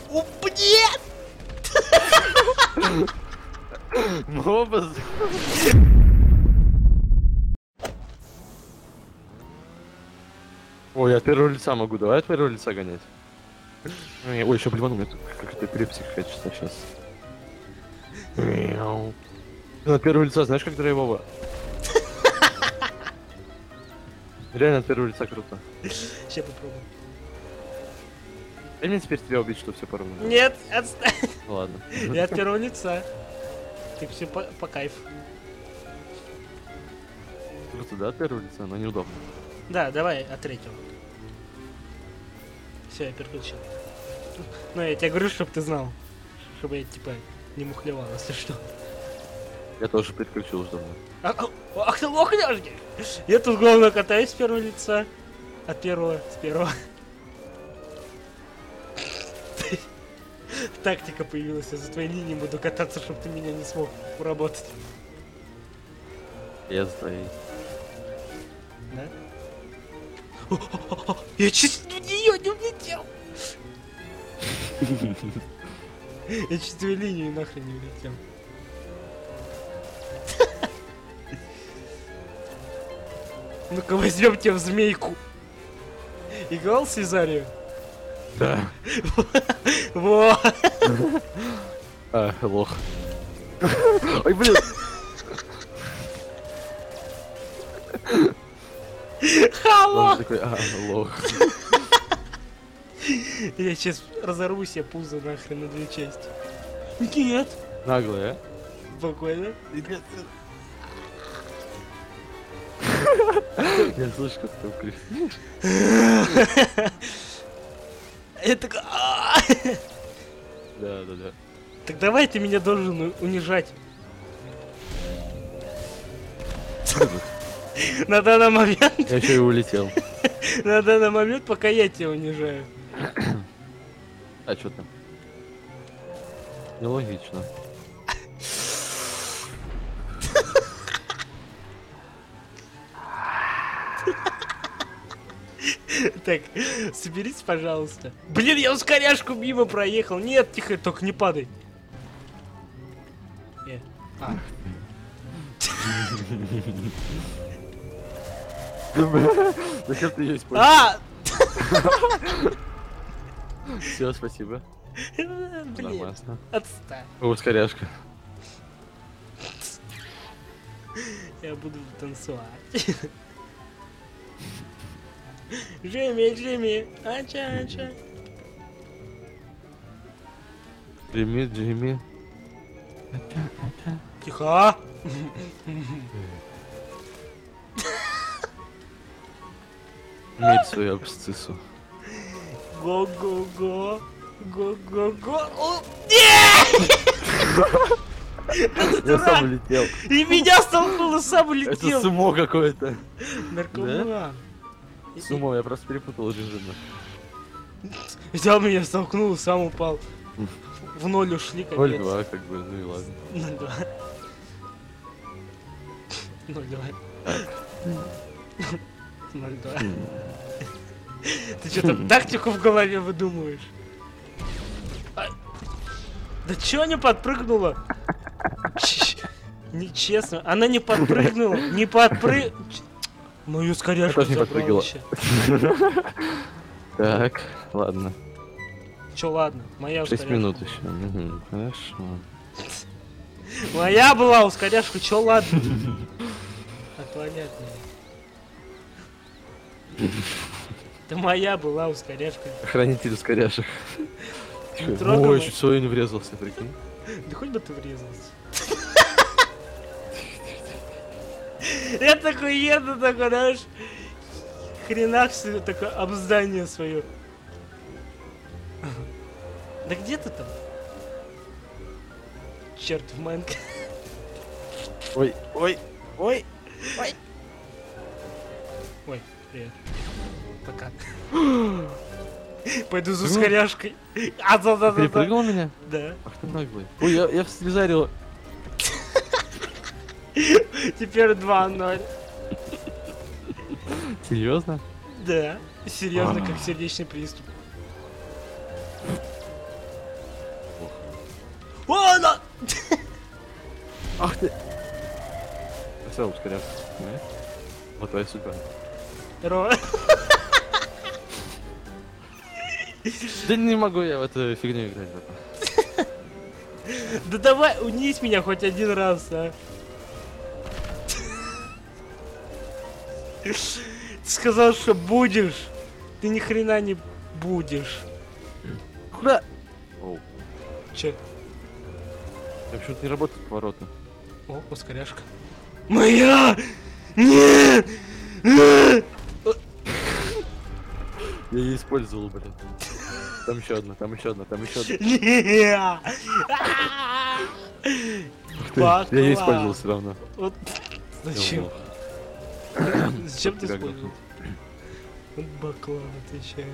Нет! Моба. Ой, я от первого лица могу, давай от первого лица гонять. Ой, еще блевану, у меня тут какая-то эпилепсия какая-то сейчас. От первого лица, знаешь, как драйвово? Реально от первого лица круто. Сейчас попробуем. Я мне теперь тебя убить, что все поровну. Нет, отстань. Ладно. Я от первого лица. Ты все по кайфу. Круто, да, от первого лица, но неудобно. Да, давай от третьего. Все, я переключил. Ну, я тебе говорю, чтобы ты знал. Чтобы я, типа, не мухлевал, если что. Я тоже переключил уже давно. Ах ты лохняшки! Я тут главное катаюсь с первого лица. От первого, с первого. Тактика появилась, я за твоей линией буду кататься, чтобы ты меня не смог уработать. Я за твоей. Да? Я чуть в нее не улетел! Я чуть в твою линию нахрен не улетел. Ну-ка возьмем тебя в змейку. Играл с Сезарию? Да. Во! Лох. Ой, блин. Хало! Он такой, лох. Я сейчас разорву себе пузо нахрен на две части. Нет! Наглый, а? Спокойно. Я слышу, как ты кричишь. Я такой... Да. Так давай ты меня должен унижать. На данный момент... Я еще и улетел. На данный момент, пока я тебя унижаю. А что там? Нелогично. Так, соберись, пожалуйста. Блин, я ускоряшку мимо проехал. Нет, тихо, только не падай. Зачем ты ее используешь? А! Все, спасибо. Блин, Нормально. отстань. Ускоряшка. Я буду танцевать. Джимми, ача. Джимми. Тихо. Медь свою абсциссу. Го-го-го. О, Я сам улетел. и меня столкнуло, сам Это улетел. сумо какое-то. Наркоман. Сумо, я просто перепутал режимы. Взял меня, столкнул, сам упал. В ноль ушли, капец. 0-2, как бы, ну и ладно. 0-2. 0-2. Ты что там тактику в голове выдумываешь? Да чё не подпрыгнула? Нечестно. Она не подпрыгнула. Мою скоряшку Я тоже не забрала подпрыгала. еще. Так, ладно. Чё, ладно, моя 6 ускоряшка. минут еще. Угу, хорошо. Моя была ускоряшка, чё, ладно? Отклонять меня. Это моя была ускоряшка. Хранитель ускоряшек. Не трогай Ой, меня. чуть свою не врезался, прикинь. Да хоть бы ты врезался. Я такой еду, такой, знаешь, хренак себе, такое об здание свое. Да где ты там? Черт в Майнкрафте. Ой. Ой, привет. Пока. Пойду за ускоряшкой. Да. Перепрыгнул меня? Да. Ах ты наглый. Ой, я слезарил. Теперь 2-0. Серьезно? Да. Серьезно, как сердечный приступ. все, ускоряться. Понимаешь? Вот твоя судьба. Здорово. Да не могу я в эту фигню играть. Да давай, унись меня хоть один раз, а. Ты сказал, что будешь. Ты ни хрена не будешь. Куда? Оу. Че? Почему-то не работают повороты. О, ускоряшка. Моя! Нет! Нет! Я ее использовал, блин. Там еще одна, там еще одна, там еще одна. Нет! Я ее использовал все равно. Вот зачем? Зачем ты использовал? Вот баклан, отвечаю.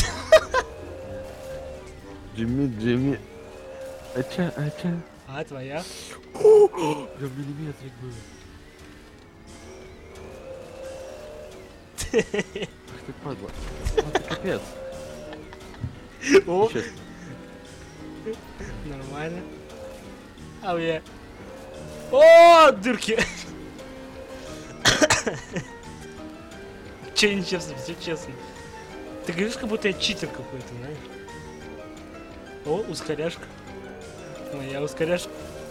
Джимми. Ача. А, твоя? Я в миллиметрик был. Ах ты падла. Вот ты капец. О, Честно. нормально. А я. О, дырки! Че нечестно, все честно. Ты говоришь, как будто я читер какой-то, знаешь? О, ускоряшка. Моя ускоряшка.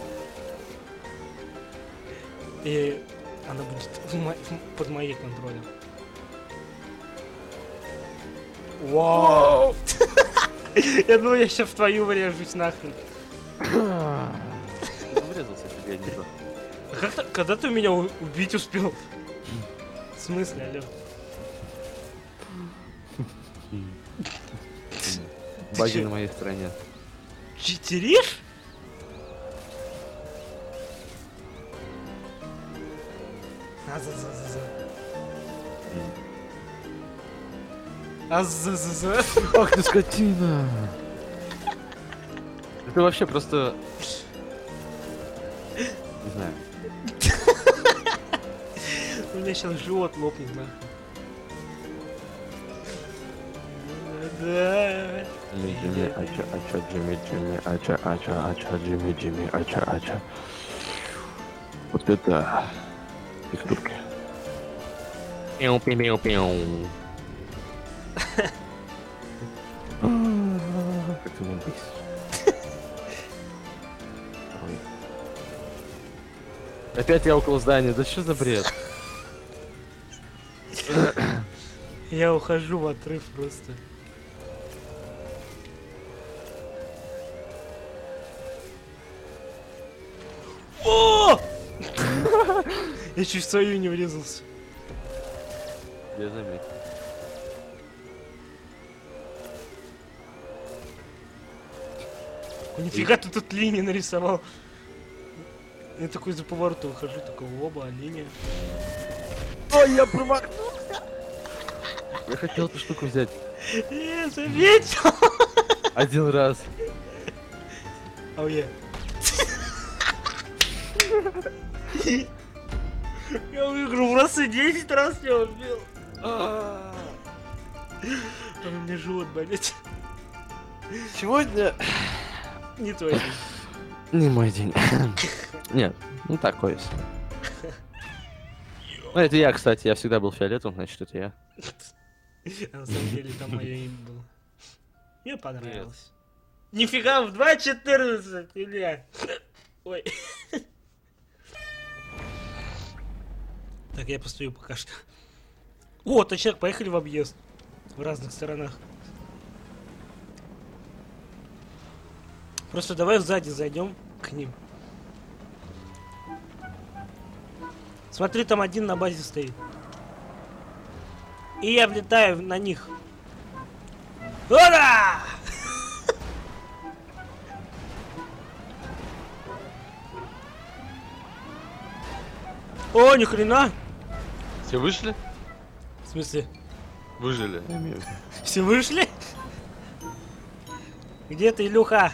И она будет под моим контролем. Вау! Я думал, я сейчас в твою врежусь нахрен. Врезался себе, не то. А как когда ты меня убить успел? В смысле, алё? Баги чё? на моей стороне. Читеришь? А-за-за-за. Ах ты скотина! Это вообще просто... Не знаю. У меня сейчас живот лопнет, нахуй. Да. Джимми, ача, Джимми, ача. Вот это... Текстурки. Пиу. Как ты меня бесишь. Ой. Опять я около здания, да что за бред? Я ухожу в отрыв просто. О! Я чуть в свою не врезался. Я заметил. О, нифига ты тут линии нарисовал. Я такой за поворот выхожу, такой оба, линия. Ой, я промахнулся! Я хотел эту штуку взять. Я заметил! Один раз. Ау я. Я выиграл просто 10 раз я убил. А у меня живот болит. Сегодня... Не твой день. Не мой день. Нет, ну такой себе. Ну это я, кстати, я всегда был фиолетовым, значит это я. А на самом деле там мое имя было. Мне понравилось. Нифига, в 2.14, Илья. Ой. Так, я постою пока что. О, точняк, поехали в объезд. В разных сторонах. Просто давай сзади зайдем к ним. Смотри, там один на базе стоит. И я влетаю на них. Ура! О, ни хрена! Все вышли? В смысле? Выжили. Все вышли? Где ты, Илюха?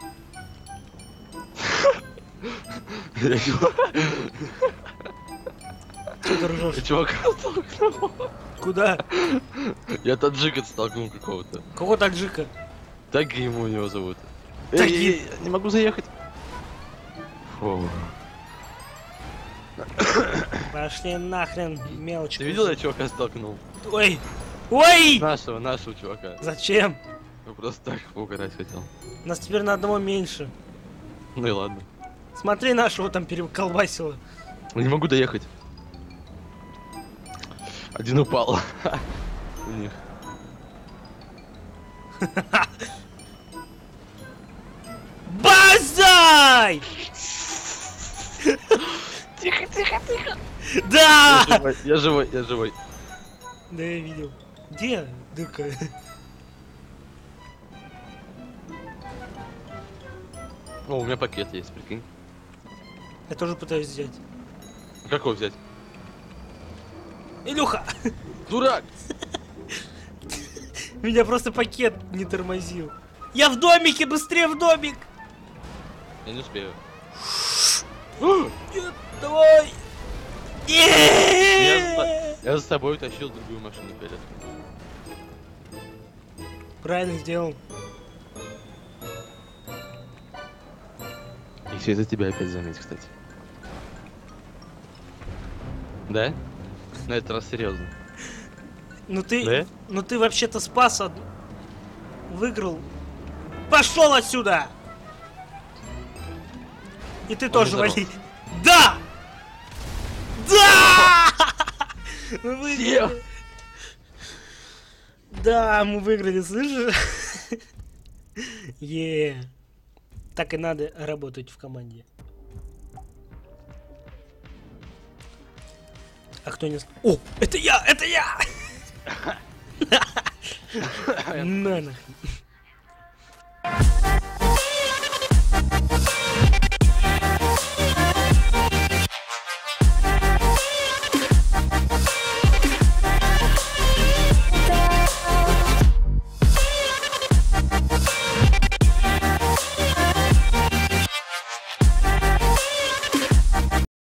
Что ты ржешь? Чувака столкнул. Куда? Я таджика столкнул какого-то. Кого таджика? Так ему его зовут. Таги. Не могу заехать. Фу. Пошли нахрен, мелочь. Ты видел, я чувака столкнул? Ой! Ой! Нашего чувака. Зачем? Ну просто так поугарать хотел. Нас теперь на одного меньше. Ну и ладно. Смотри, нашего там переколбасило. Я не могу доехать. Один упал. У них. Базай! Тихо. Да! Я живой. Да, я видел. Где дырка? О, у меня пакет есть, прикинь. Я тоже пытаюсь взять. Как его взять? Илюха! Дурак! Меня просто пакет не тормозил. Я в домике! Быстрее в домик! Я не успею. Нет, давай! Я за собой утащил другую машину перед. Правильно сделал. И все из-за тебя опять заметь, кстати. Да? На этот раз серьезно. Ну ты, Да? ну ты вообще-то спас выиграл. Пошел отсюда! И ты тоже здоров. вали. Да! Да! Мы выиграли. Да, мы выиграли, слышишь? Так и надо работать в команде. А кто не... О, это я! Это я! На нахрен.